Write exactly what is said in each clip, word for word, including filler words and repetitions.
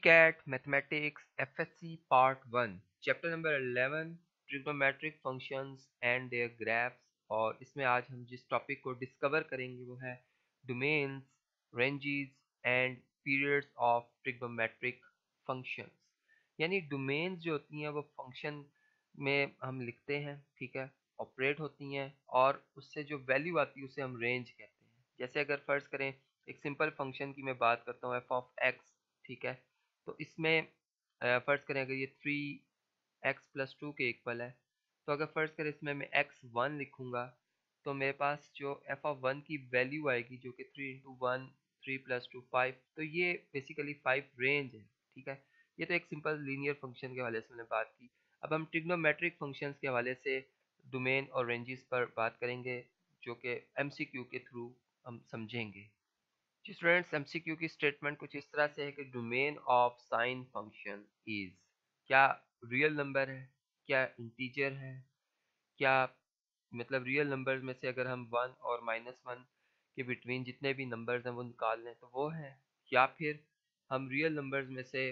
Ecat Mathematics F S C Part one chapter number eleven trigonometric functions and their graphs. और इसमें आज हम जिस टॉपिक को डिस्कवर करेंगे वो है domains, ranges and periods of trigonometric functions. यानी डोमेन्स जो होती हैं वो फंक्शन में हम लिखते हैं, ठीक है, ऑपरेट होती हैं और उससे जो वैल्यू आती है उसे हम रेंज कहते हैं। जैसे अगर फर्ज करें एक सिंपल फंक्शन की मैं बात करता हूँ एफ ऑफ एक्स, ठीक है, तो इसमें अ, फर्ज करें अगर ये थ्री एक्स प्लस टू के इक्वल है, तो अगर फर्ज करें इसमें मैं एक्स वन लिखूंगा तो मेरे पास जो एफ ऑफ वन की वैल्यू आएगी जो कि three into one, three plus two five, तो ये बेसिकली फाइव रेंज है, ठीक है। ये तो एक सिंपल लीनियर फंक्शन के हवाले से मैंने बात की। अब हम ट्रिग्नोमेट्रिक फंक्शंस के हवाले से डोमेन और रेंजेस पर बात करेंगे जो कि एमसीक्यू के थ्रू हम समझेंगे। जी स्टूडेंट्स, एमसीक्यू की स्टेटमेंट कुछ इस तरह से है कि domain of sine function is, क्या रियल नंबर है, क्या इंटीजर है, क्या मतलब रियल नंबर्स में से अगर हम वन और माइनस वन के बिटवीन जितने भी नंबर्स हैं वो निकाल लें तो वो है, या फिर हम रियल नंबर्स में से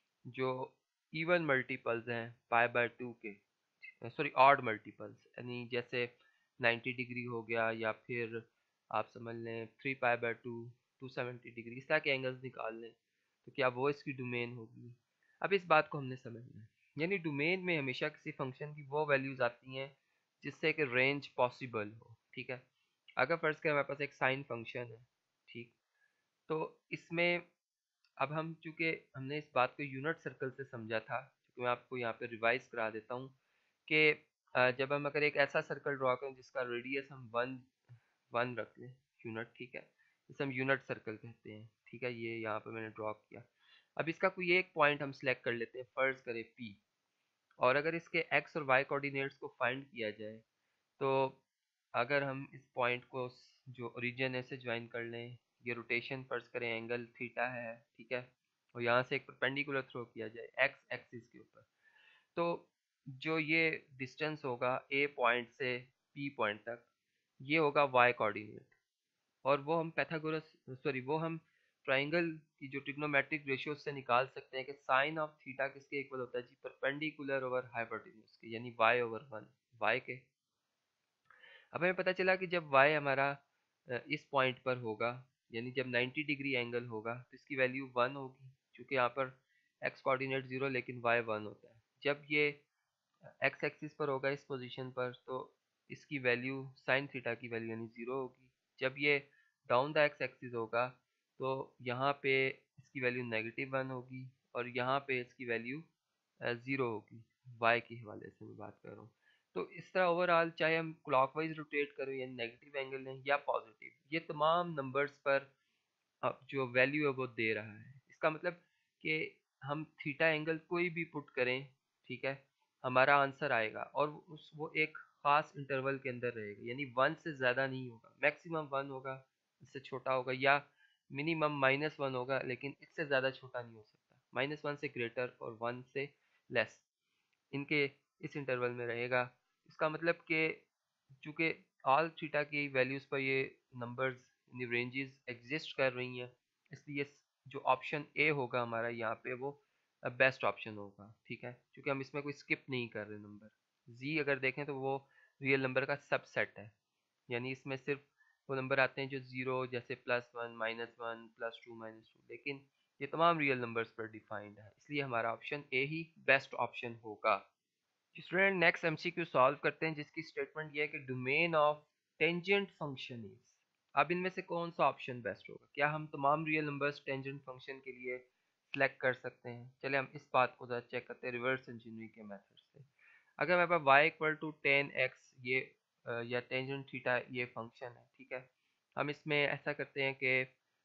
जो इवन मल्टीपल्स हैं पाई बाय टू के, सॉरी ऑड मल्टीपल्स, यानी जैसे नाइन्टी डिग्री हो गया या फिर आप समझ लें three pi by two, two seventy degree, इस तरह के एंगल्स निकाल लें तो क्या वो इसकी डोमेन होगी। अब इस बात को हमने समझना है, यानी डोमेन में हमेशा किसी फंक्शन की वो वैल्यूज आती हैं जिससे कि रेंज पॉसिबल हो, ठीक है। अगर फर्ज करें हमारे पास एक साइन फंक्शन है, ठीक, तो इसमें अब हम चूंकि हमने इस बात को यूनिट सर्कल से समझा था, क्योंकि मैं आपको यहाँ पे रिवाइज करा देता हूँ कि अ, जब हम अगर एक ऐसा सर्कल ड्रॉ करें जिसका रेडियस हम वन वन रख लें, यूनिट, ठीक है, इसे हम यूनिट सर्कल कहते हैं, ठीक है। ये यहाँ पे मैंने ड्रॉ किया। अब इसका कोई एक पॉइंट हम सिलेक्ट कर लेते हैं, फर्ज करें पी, और अगर इसके एक्स और वाई कोऑर्डिनेट्स को फाइंड किया जाए तो अगर हम इस पॉइंट को जो ओरिजिन है से ज्वाइन कर लें, ये रोटेशन फर्ज करें एंगल थीटा है, ठीक है, और यहाँ से एक परपेंडिकुलर थ्रो किया जाए एक्स एक्सिस के ऊपर, तो जो ये डिस्टेंस होगा ए पॉइंट से पी पॉइंट तक, ये होगा वाई कोऑर्डिनेट। और वो हम पैथागोरस सॉरी वो हम ट्राइंगल की जो ट्रिग्नोमेट्रिक रेशियो से निकाल सकते हैं कि साइन ऑफ थीटा किसके इक्वल होता है जी, परपेंडिकुलर ओवर हाइपोटेन्यूज के, यानी वाई ओवर वन, वाई के। अब हमें पता चला कि जब y हमारा अ, इस पॉइंट पर होगा, यानी जब नाइन्टी डिग्री एंगल होगा तो इसकी वैल्यू वन होगी, क्योंकि यहाँ पर x कोऑर्डिनेट जीरो लेकिन y वन होता है। जब ये x एक्सिस पर होगा इस पोजीशन पर तो इसकी वैल्यू साइन थीटा की वैल्यू यानी ज़ीरो होगी। जब ये डाउन द x एक्सिस होगा तो यहाँ पे इसकी वैल्यू नेगेटिव वन होगी और यहाँ पे इसकी वैल्यू ज़ीरो होगी, y के हवाले से मैं बात कर रहा हूँ। तो इस तरह ओवरऑल चाहे हम क्लॉकवाइज रोटेट करें यानी नेगेटिव एंगल लें या पॉजिटिव, ये तमाम नंबर्स पर अब जो वैल्यू है वो दे रहा है। इसका मतलब कि हम थीटा एंगल कोई भी पुट करें, ठीक है, हमारा आंसर आएगा और उस वो एक खास इंटरवल के अंदर रहेगा, यानी वन से ज़्यादा नहीं होगा, मैक्सिमम वन होगा, इससे छोटा होगा, या मिनिमम माइनस वन होगा लेकिन इससे ज़्यादा छोटा नहीं हो सकता, माइनस वन से ग्रेटर और वन से लेस, इनके इस इंटरवल में रहेगा। इसका मतलब कि चूंकि ऑल थीटा की वैल्यूज़ पर ये नंबर्स रेंजेस एग्जिस्ट कर रही हैं, इसलिए जो ऑप्शन ए होगा हमारा यहाँ पे वो बेस्ट ऑप्शन होगा, ठीक है, क्योंकि हम इसमें कोई स्किप नहीं कर रहे नंबर। जी अगर देखें तो वो रियल नंबर का सबसेट है, यानी इसमें सिर्फ वो नंबर आते हैं जो ज़ीरो, जैसे plus one, minus one, plus two, minus two, लेकिन ये तमाम रियल नंबर्स पर डिफाइंड है, इसलिए हमारा ऑप्शन ए ही बेस्ट ऑप्शन होगा। स्टूडेंट नेक्स्ट एमसीक्यू सॉल्व करते हैं जिसकी स्टेटमेंट ये है कि domain of tangent function is. अब इनमें से कौन सा ऑप्शन बेस्ट होगा, क्या हम तमाम रियल नंबर्स टेंजेंट फंक्शन के लिए सिलेक्ट कर सकते हैं। चले हम इस बात को जरा चेक करते हैं रिवर्स इंजीनियरिंग के मेथड से। अगर मेरे पास y equal to tan x ये अ, या टेंजेंट थीटा ये फंक्शन है, ठीक है, हम इसमें ऐसा करते हैं कि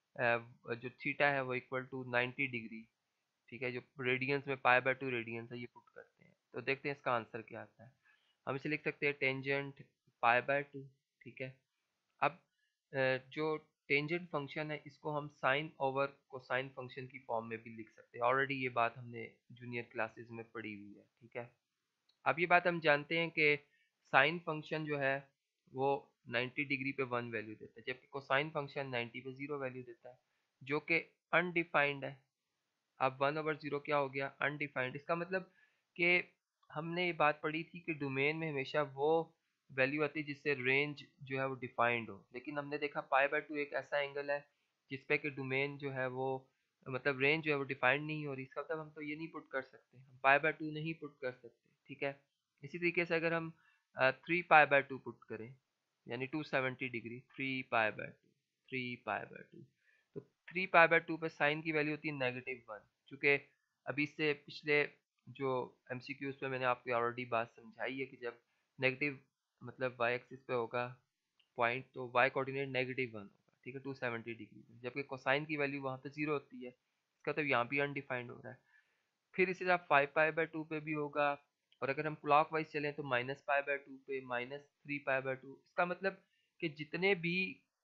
अ, जो थीटा है वो इक्वल टू नाइन्टी डिग्री, ठीक है, जो रेडियंस में पाई बाय टू रेडियंस है ये पुट करते हैं तो देखते हैं इसका आंसर क्या आता है। हम इसे लिख सकते हैं टेंजेंट पाई बाय टू, ठीक है। अब अ, जो टेंजेंट फंक्शन है इसको हम साइन ओवर कोसाइन फंक्शन की फॉर्म में भी लिख सकते हैं, ऑलरेडी ये बात हमने जूनियर क्लासेस में पढ़ी हुई है, ठीक है। अब ये बात हम जानते हैं कि साइन फंक्शन जो है वो नाइन्टी डिग्री पे वन वैल्यू देता है, जबकि कोसाइन फंक्शन नाइन्टी पे ज़ीरो वैल्यू देता है, जो कि अनडिफाइंड है, अब वन ओवर जीरो क्या हो गया, अनडिफाइंड। इसका मतलब कि हमने ये बात पढ़ी थी कि डोमेन में हमेशा वो वैल्यू आती है जिससे रेंज जो है वो डिफाइंड हो, लेकिन हमने देखा पाई बाय टू एक ऐसा एंगल है जिसपे कि डोमेन जो है वो मतलब रेंज जो है वो डिफाइंड नहीं हो रही। इसका मतलब हम तो ये नहीं पुट कर सकते, हम पाई बाय टू नहीं पुट कर सकते, ठीक है। इसी तरीके से अगर हम three pi by two put करें, यानी two seventy degree, three pi by two, three pi by two, तो थ्री पाई बाय टू पे साइन की वैल्यू होती है नेगेटिव वन। चूँकि अभी से पिछले जो एमसीक्यूज पे मैंने आपको ऑलरेडी बात समझाई है कि जब नेगेटिव मतलब वाई एक्सिस पे होगा पॉइंट, तो वाई कोऑर्डिनेट नेगेटिव वन होगा, ठीक है, टू सेवेंटी डिग्री में, जबकि कोसाइन की वैल्यू वहाँ पे जीरो होती है। इसका तो यहाँ भी अनडिफाइंड हो रहा है। फिर इसी तरह फाइव पाई बाय टू पे भी होगा, और अगर हम क्लॉक वाइज चलें तो माइनस पाई बाय टू पे, minus three pi by two. इसका मतलब कि जितने भी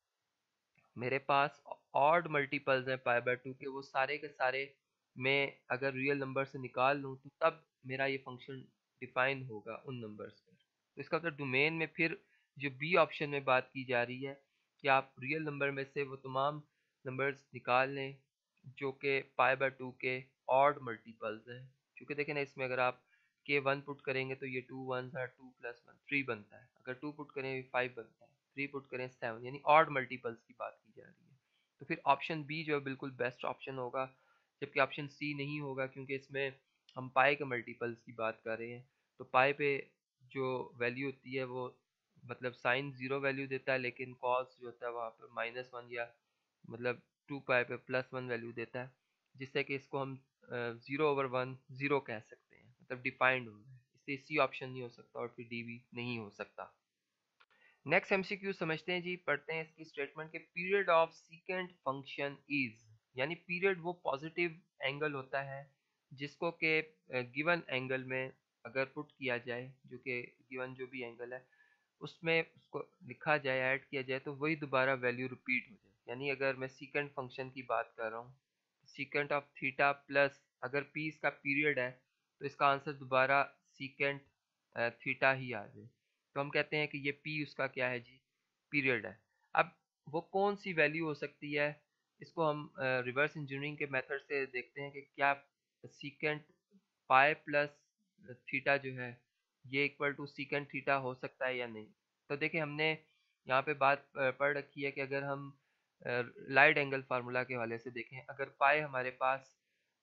मेरे पास ऑड मल्टीपल्स हैं पाई बाय टू के, वो सारे के सारे मैं अगर रियल नंबर से निकाल लूँ तो तब मेरा ये फंक्शन डिफाइन होगा उन नंबर्स पर। तो इसका मतलब डोमेन में फिर जो बी ऑप्शन में बात की जा रही है कि आप रियल नंबर में से वो तमाम नंबर्स निकाल लें जो कि पाई बाय टू के ऑड मल्टीपल्स हैं। क्योंकि देखें ना, इसमें अगर आप के वन पुट करेंगे तो ये टू वन है, टू प्लस वन थ्री बनता है, अगर टू पुट करें फाइव बनता है, थ्री पुट करें सेवन, यानी ऑड मल्टीपल्स की बात की जा रही है। तो फिर ऑप्शन बी जो है बिल्कुल बेस्ट ऑप्शन होगा, जबकि ऑप्शन सी नहीं होगा, क्योंकि इसमें हम पाई के मल्टीपल्स की बात कर रहे हैं। तो पाई पे जो वैल्यू होती है वो मतलब साइन जीरो वैल्यू देता है, लेकिन कॉस जो होता है वहाँ पर माइनस वन या मतलब टू पाई पे प्लस वन वैल्यू देता है, जिससे कि इसको हम जीरो ओवर वन जीरो कह सकते हैं, मतलब डिफाइंड हो रहा है। इसलिए सी ऑप्शन नहीं हो सकता और फिर डी भी नहीं हो सकता। नेक्स्ट एमसीक्यू समझते हैं जी, पढ़ते हैं इसकी स्टेटमेंट के period of secant function is, यानी पीरियड वो पॉजिटिव एंगल होता है जिसको के गिवन एंगल में अगर पुट किया जाए, जो कि गिवन जो भी एंगल है उसमें उसको लिखा जाए, ऐड किया जाए, तो वही दोबारा वैल्यू रिपीट हो जाए। यानी अगर मैं सीकेंट फंक्शन की बात कर रहा हूँ, सीकेंट ऑफ थीटा प्लस अगर पी इसका पीरियड है तो इसका आंसर दोबारा सीकेंट थीटा ही आ जाए, तो हम कहते हैं कि ये पी उसका क्या है जी, पीरियड है। अब वो कौन सी वैल्यू हो सकती है, इसको हम रिवर्स इंजीनियरिंग के मेथड से देखते हैं कि क्या सीकेंट पाई प्लस थीटा जो है ये इक्वल टू सीकेंट थीटा हो सकता है या नहीं। तो देखिए, हमने यहाँ पे बात पढ़ रखी है कि अगर हम लाइट एंगल फार्मूला के हवाले से देखें, अगर पाई हमारे पास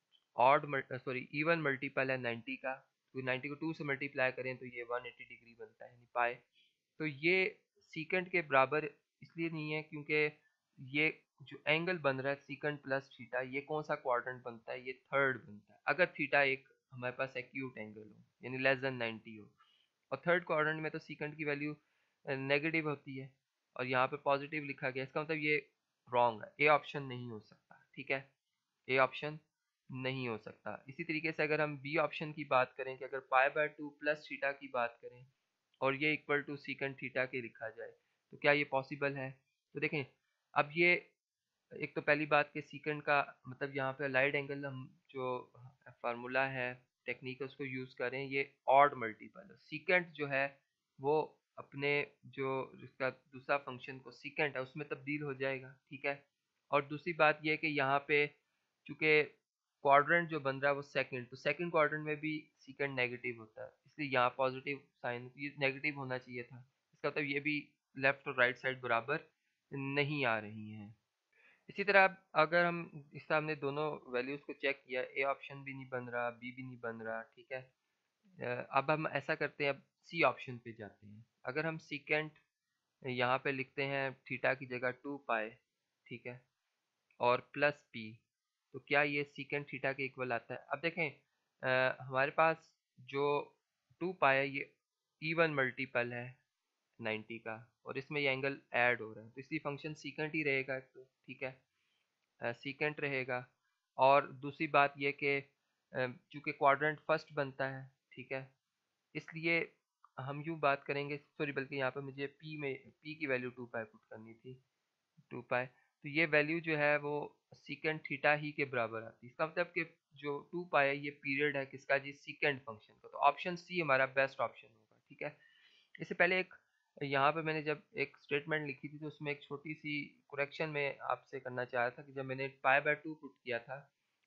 ऑड सॉरी इवन मल्टीपल है नाइन्टी का, तो नाइन्टी को टू से मल्टीप्लाई करें तो ये वन एटी डिग्री बनता है, यानी पाई। तो ये सीकेंट के बराबर इसलिए नहीं है क्योंकि ये जो एंगल बन रहा है सीकेंट प्लस थीटा, ये कौन सा क्वाड्रेंट बनता है, ये थर्ड बनता है। अगर थीटा एक हमारे पास एक्यूट एंगल हो यानी लेस देन नाइन्टी हो, और थर्ड क्वाड्रेंट में तो सीकेंट की वैल्यू नेगेटिव होती है और यहाँ पे पॉजिटिव लिखा गया, इसका मतलब ये रॉन्ग है, ए ऑप्शन नहीं हो सकता, ठीक है, ए ऑप्शन नहीं हो सकता। इसी तरीके से अगर हम बी ऑप्शन की बात करें कि अगर pi by two plus theta की बात करें और ये इक्वल टू सीकेंट थीटा के लिखा जाए, तो क्या ये पॉसिबल है। तो देखें, अब ये एक तो पहली बात कि सीकेंट का मतलब यहाँ पे लाइट एंगल हम जो फार्मूला है टेक्निक उसको यूज़ करें, ये ऑड मल्टीपल है। सीकेंट जो है वो अपने जो इसका दूसरा फंक्शन को सीकेंट है उसमें तब्दील हो जाएगा, ठीक है। और दूसरी बात ये है कि यहाँ पे चूंकि क्वाड्रेंट जो बन रहा है वो सेकंड, तो सेकंड क्वाड्रेंट में भी सीकेंट नेगेटिव होता है, इसलिए यहाँ पॉजिटिव साइन ये नेगेटिव होना चाहिए था। इसका मतलब ये भी लेफ्ट और राइट साइड बराबर नहीं आ रही हैं। इसी तरह अब अगर हम इस हमने दोनों वैल्यूज को चेक किया, ए ऑप्शन भी नहीं बन रहा, बी भी नहीं बन रहा, ठीक है। अ, अब हम ऐसा करते हैं, अब सी ऑप्शन पे जाते हैं। अगर हम सीकेंट यहाँ पे लिखते हैं थीटा की जगह टू पाए, ठीक है, और प्लस पी, तो क्या ये सीकेंट थीटा के इक्वल आता है। अब देखें, अ, हमारे पास जो टू पाए है ये इवन मल्टीपल है नाइन्टी का, और इसमें ये एंगल ऐड हो रहा है, तो इसलिए फंक्शन सीकेंट ही रहेगा एक तो, ठीक है, सीकेंट रहेगा। और दूसरी बात ये कि चूँकि क्वाड्रेंट फर्स्ट बनता है, ठीक है, इसलिए हम यूँ बात करेंगे, सॉरी बल्कि यहाँ पे मुझे पी में पी की वैल्यू टू पाई पुट करनी थी, टू पाई, तो ये वैल्यू जो है वो सीकेंट थीटा ही के बराबर आती है। इसका मतलब कि जो टू पाई है ये पीरियड है किसका जी, सीकेंट फंक्शन का, तो ऑप्शन सी हमारा बेस्ट ऑप्शन होगा, ठीक है। इससे पहले एक यहाँ पे मैंने जब एक स्टेटमेंट लिखी थी तो उसमें एक छोटी सी करेक्शन में आपसे करना चाह रहा था कि जब मैंने पाई बाय टू पुट किया था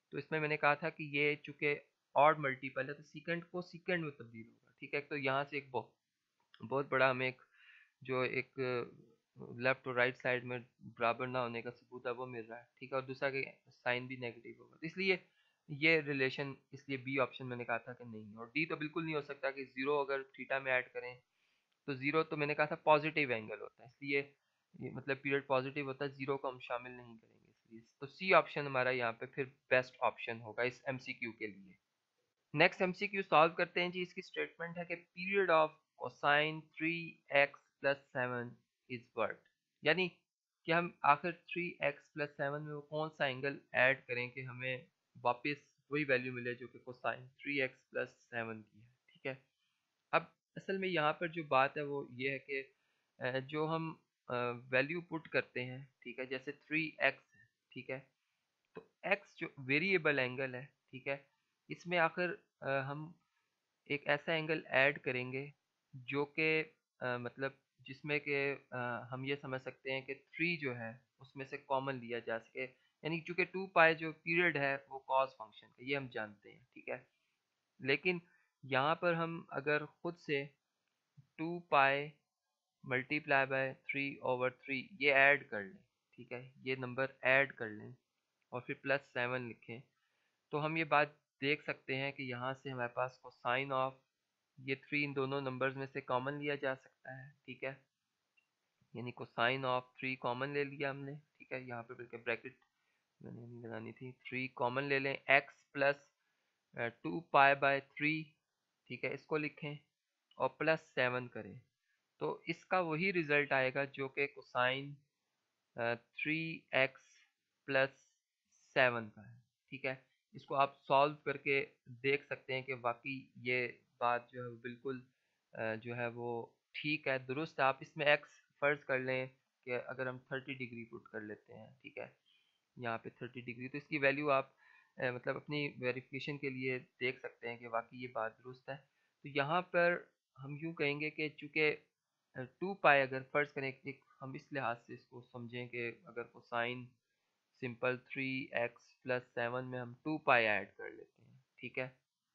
तो इसमें मैंने कहा था कि ये चूंकि ऑड मल्टीपल है तो सीकेंड को सीकेंड में तब्दील होगा, ठीक है। तो यहाँ से एक बहुत बहुत बड़ा हमें एक जो एक लेफ्ट और राइट साइड में बराबर ना होने का सबूत है वो मिल रहा है, ठीक है। और दूसरा कि साइन भी नेगेटिव होगा, तो इसलिए ये रिलेशन, इसलिए बी ऑप्शन मैंने कहा था कि नहीं। और डी तो बिल्कुल नहीं हो सकता कि जीरो अगर थीटा में ऐड करें तो जीरो तो मैंने कहा था पॉजिटिव एंगल होता है, इसलिए ये मतलब पीरियड पॉजिटिव होता है, जीरो को हम शामिल नहीं करेंगे, इसलिए तो सी ऑप्शन हमारा यहाँ पे फिर बेस्ट ऑप्शन होगा इस एमसीक्यू के लिए। नेक्स्ट एमसीक्यू सॉल्व करते हैं जी। इसकी स्टेटमेंट है कि period of cosine three x plus seven is what, यानी कि हम आखिर थ्री एक्स प्लस सेवन में वो कौन सा एंगल ऐड करें कि हमें वापस वही वैल्यू मिले जो कि cosine three x plus seven की है, ठीक है। अब असल में यहाँ पर जो बात है वो ये है कि अ, जो हम वैल्यू पुट करते हैं, ठीक है, जैसे थ्री एक्स है, ठीक है। तो x जो वेरिएबल एंगल है, ठीक है, इसमें आखिर अ, हम एक ऐसा एंगल ऐड करेंगे जो कि अ, मतलब जिसमें कि अ, हम ये समझ सकते हैं कि थ्री जो है उसमें से कॉमन लिया जा सके, यानी चूंकि टू पाई जो पीरियड है वो कॉस फंक्शन का, ये हम जानते हैं, ठीक है। लेकिन यहाँ पर हम अगर खुद से two pi multiply by three over three ये ऐड कर लें, ठीक है, ये नंबर ऐड कर लें और फिर प्लस सेवन लिखें, तो हम ये बात देख सकते हैं कि यहाँ से हमारे पास कोसाइन ऑफ ये थ्री इन दोनों नंबर्स में से कॉमन लिया जा सकता है, ठीक है। यानी कोसाइन ऑफ थ्री कॉमन ले लिया हमने, ठीक है। यहाँ पे बल्कि ब्रैकेट मैंने नहीं लगानी थी, थ्री कॉमन ले लें, x plus two pi by three, ठीक है, इसको लिखें और प्लस सेवन करें, तो इसका वही रिजल्ट आएगा जो कि cosine three x plus seven का है, ठीक है। इसको आप सॉल्व करके देख सकते हैं कि वाकई ये बात जो है वो बिल्कुल अ, जो है वो ठीक है, दुरुस्त है। आप इसमें एक्स फर्ज कर लें कि अगर हम थर्टी डिग्री पुट कर लेते हैं, ठीक है, यहाँ पे थर्टी डिग्री, तो इसकी वैल्यू आप अ, मतलब अपनी वेरिफिकेशन के लिए देख सकते हैं कि वाकई ये बात दुरुस्त है। तो यहाँ पर हम यूँ कहेंगे कि चूँकि टू पाई अगर फर्ज करें, एक हम इस लिहाज से इसको समझें कि अगर cosine simple three x plus seven में हम टू पाई ऐड कर लेते हैं, ठीक है।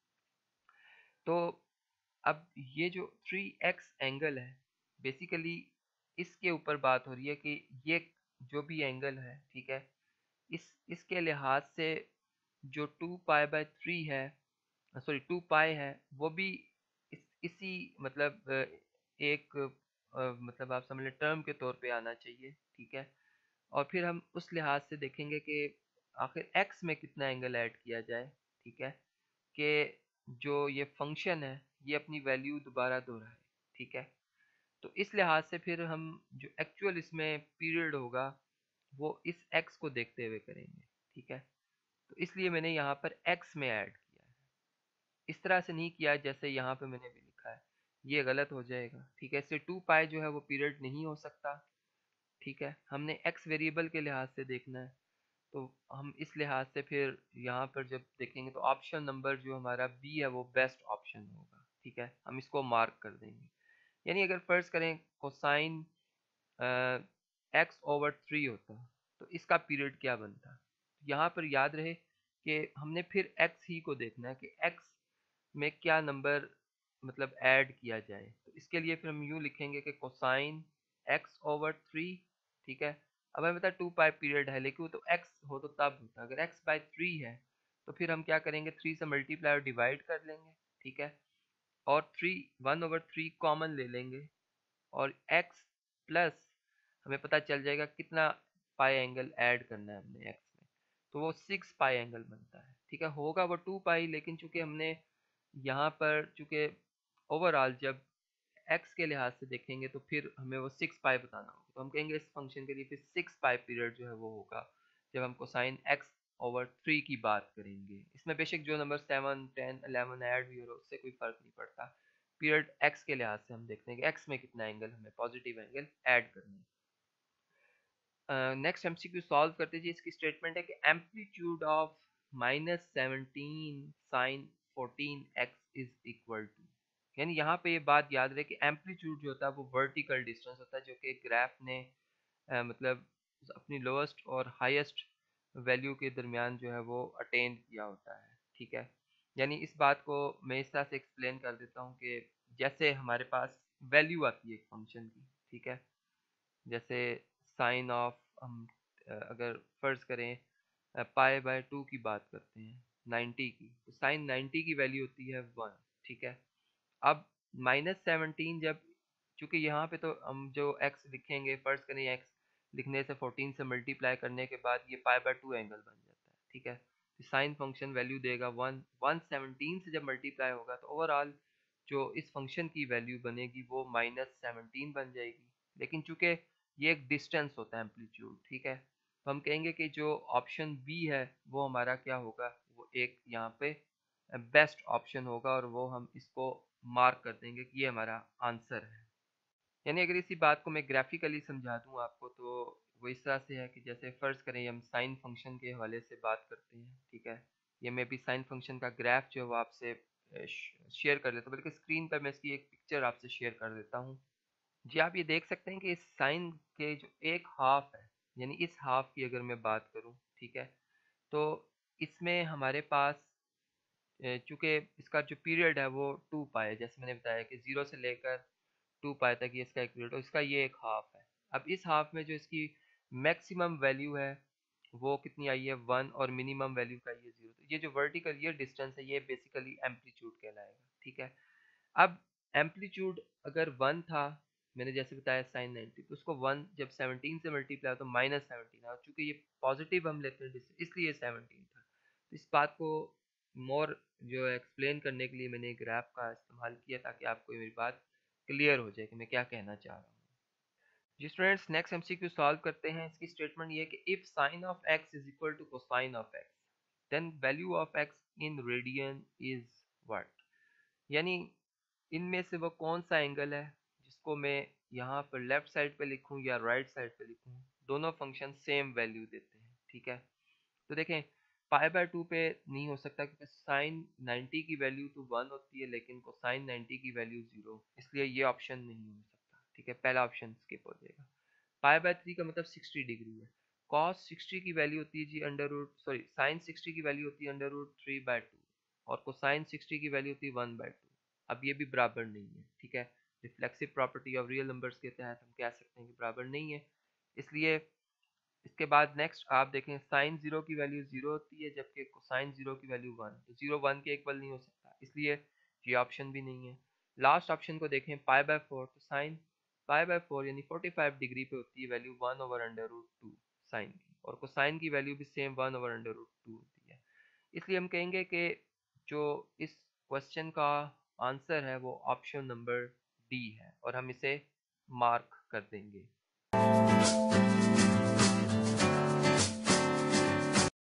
तो अब ये जो थ्री एक्स एंगल है बेसिकली इसके ऊपर बात हो रही है कि ये जो भी एंगल है, ठीक है, इस इसके लिहाज से जो टू पाई बाय थ्री है, सॉरी टू पाई है, वो भी इस, इसी मतलब अ, एक अ, मतलब आप समझ लें टर्म के तौर पे आना चाहिए, ठीक है। और फिर हम उस लिहाज से देखेंगे कि आखिर x में कितना एंगल ऐड किया जाए, ठीक है, कि जो ये फंक्शन है ये अपनी वैल्यू दोबारा दोहराए, ठीक है। तो इस लिहाज से फिर हम जो एक्चुअल इसमें पीरियड होगा वो इस x को देखते हुए करेंगे, ठीक है। तो इसलिए मैंने यहाँ पर x में ऐड किया है, इस तरह से नहीं किया जैसे यहाँ पे मैंने भी लिखा है, ये गलत हो जाएगा, ठीक है। इससे टू पाई जो है वो पीरियड नहीं हो सकता, ठीक है। हमने x वेरिएबल के लिहाज से देखना है, तो हम इस लिहाज से फिर यहाँ पर जब देखेंगे तो ऑप्शन नंबर जो हमारा बी है वो बेस्ट ऑप्शन होगा, ठीक है। हम इसको मार्क कर देंगे, यानी अगर फर्ज करें कोसाइन एक्स ओवर थ्री होता तो इसका पीरियड क्या बनता। यहाँ पर याद रहे कि हमने फिर एक्स ही को देखना है कि एक्स में क्या नंबर मतलब ऐड किया जाए, तो इसके लिए फिर हम यूँ लिखेंगे कि कोसाइन एक्स ओवर थ्री, ठीक है। अब हमें पता टू पाई पीरियड है, लेकिन वो तो एक्स हो तो तब होता, अगर एक्स बाई थ्री है तो फिर हम क्या करेंगे, थ्री से मल्टीप्लाई और डिवाइड कर लेंगे, ठीक है। और three one over three common ले लेंगे और x प्लस हमें पता चल जाएगा कितना पाई एंगल ऐड करना है हमने x में, तो वो सिक्स पाई एंगल बनता है, ठीक है। होगा वो टू पाई, लेकिन चूंकि हमने यहाँ पर चूंकि ओवरऑल जब x के लिहाज से देखेंगे तो फिर हमें वो सिक्स पाई बताना होगा, तो हम कहेंगे इस फंक्शन के लिए फिर सिक्स पाई पीरियड जो है वो होगा जब हम कोसाइन x ओवर थ्री की बात करेंगे। इसमें बेशक जो number seven ten eleven add भी हो रहा है उससे कोई फर्क नहीं पड़ता, पीरियड x के लिहाज से हम देखते हैं कि x में कितना एंगल हमें पॉजिटिव एंगल ऐड करना है। नेक्स्ट एमसीक्यू सॉल्व करते जी। इसकी स्टेटमेंट है कि amplitude of minus seventeen sine fourteen x is equal to, यानी यहाँ पे ये बात याद रहे कि एम्पलीट्यूड जो होता है वो वर्टिकल डिस्टेंस होता है जो कि ग्राफ ने अ, मतलब अपनी लोएस्ट और हाईएस्ट वैल्यू के दरमियान जो है वो अटेन किया होता है। ठीक है, यानी इस बात को मैं इस तरह से एक्सप्लेन कर देता हूँ कि जैसे हमारे पास वैल्यू आती है एक फंक्शन की, ठीक है, जैसे साइन ऑफ हम अ, अगर फर्ज करें पाई बाय टू की बात करते हैं नाइन्टी की, तो साइन नाइन्टी की वैल्यू होती है वन। ठीक है, अब माइनस सेवनटीन जब, चूंकि यहाँ पे तो हम जो एक्स लिखेंगे, फर्ज करें एक्स लिखने से फोर्टीन से मल्टीप्लाई करने के बाद ये पाई बाय टू एंगल बन जाता है। ठीक है, तो साइन फंक्शन वैल्यू देगा वन, वन सेवनटीन से जब मल्टीप्लाई होगा तो ओवरऑल जो इस फंक्शन की वैल्यू बनेगी वो माइनस सेवनटीन बन जाएगी। लेकिन चूंकि ये एक डिस्टेंस होता है एम्पलीट्यूड, ठीक है, तो हम कहेंगे कि जो ऑप्शन बी है वो हमारा क्या होगा, वो एक यहाँ पे बेस्ट ऑप्शन होगा और वो हम इसको मार्क कर देंगे कि ये हमारा आंसर है। यानी अगर इसी बात को मैं ग्राफिकली समझा दूँ आपको, तो वो इस तरह से है कि जैसे फर्ज करें हम साइन फंक्शन के हवाले से बात करते हैं। ठीक है, ये मैं भी साइन फंक्शन का ग्राफ जो है वो आपसे शेयर कर देता हूँ, बल्कि स्क्रीन पर मैं इसकी एक पिक्चर आपसे शेयर कर देता हूँ। जी, आप ये देख सकते हैं कि इस साइन के जो एक हाफ है, यानी इस हाफ की अगर मैं बात करूं, ठीक है, तो इसमें हमारे पास चूंकि इसका जो पीरियड है वो टू पाई है, जैसे मैंने बताया कि जीरो से लेकर टू पाई तक ये इसका एक पीरियड, और इसका ये एक हाफ है। अब इस हाफ में जो इसकी मैक्सिमम वैल्यू है वो कितनी आई है, वन, और मिनिमम वैल्यू का ये जीरो। तो ये जो वर्टिकल ये डिस्टेंस है ये बेसिकली एम्पलीट्यूड कहलाएगा। ठीक है, अब एम्पलीट्यूड अगर वन था, मैंने जैसे बताया साइन नाइन्टी, तो उसको वन जब सेवनटीन से मल्टीप्लाई तो माइनस सेवनटीन, और चूंकि ये पॉजिटिव हम लेते हैं इसलिए सेवनटीन था। तो इस बात को मोर जो एक्सप्लेन करने के लिए मैंने ग्राफ का इस्तेमाल किया ताकि आपको ये मेरी बात क्लियर हो जाए कि मैं क्या कहना चाह रहा हूँ। जी स्टूडेंट्स, नेक्स्ट एमसीक्यू सॉल्व करते हैं। इसकी स्टेटमेंट ये है कि if sine of x is equal to cosine of x then value of x in radian is what. यानी इनमें से वो कौन सा एंगल है जिसको मैं यहाँ पर लेफ्ट साइड पे लिखूँ या राइट साइड पे लिखूँ, दोनों फंक्शन सेम वैल्यू देते हैं। ठीक है, तो देखें पाई बाय टू पे नहीं हो सकता क्योंकि साइन नाइन्टी की वैल्यू तो वन होती है लेकिन कोसाइन नाइन्टी की वैल्यू जीरो, इसलिए ये ऑप्शन नहीं हो सकता। ठीक है, पहला ऑप्शन स्किप हो जाएगा। पाई बाय थ्री का मतलब सिक्सटी डिग्री है, कॉस सिक्सटी की वैल्यू होती है जी under root, sorry sine sixty की वैल्यू होती है under root three by two, और कोसाइन सिक्सटी की वैल्यू होती है वन बाय टू। अब ये भी बराबर नहीं है। ठीक है, reflexive property of real numbers के तहत हम कह सकते हैं कि बराबर नहीं है, इसलिए इसके बाद नेक्स्ट आप देखें साइन जीरो की वैल्यू जीरो होती है जबकि कोसाइन जीरो की वैल्यू वन, तो जीरो वन के इक्वल नहीं हो सकता, इसलिए ये ऑप्शन भी नहीं है। लास्ट ऑप्शन को देखें पाई बाय फोर, तो साइन पाई बाय फोर यानी फोर्टी फाइव डिग्री पे होती है value one over under root two sine की, और कोसाइन की वैल्यू भी same one over under root two होती है। इसलिए हम कहेंगे कि जो इस क्वेश्चन का आंसर है वो ऑप्शन नंबर डी है और हम इसे मार्क कर देंगे।